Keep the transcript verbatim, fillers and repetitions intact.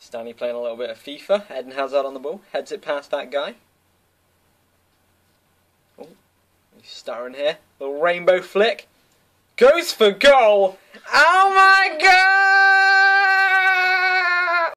Stanley playing a little bit of FIFA. Eden Hazard on the ball. Heads it past that guy. Oh, he's stuttering here. Little rainbow flick. Goes for goal. Oh my God!